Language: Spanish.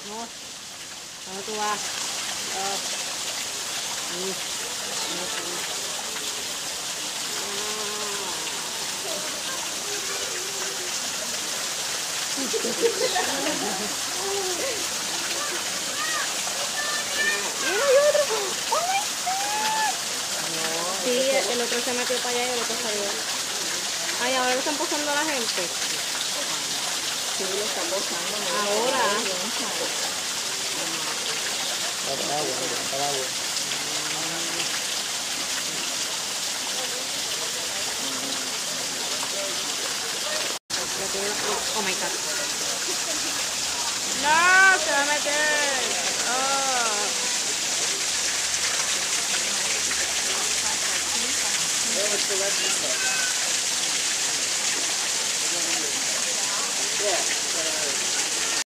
No. ¿Dónde tú vas? Ahí. Mira, hay otro. ¡Oh, my God! Sí, el otro se metió para allá y el otro salió. Ay, ahora lo están posando a la gente. Sí, lo está posando. Ahora. Oh my God. No, se va a meter. Oh. Yeah.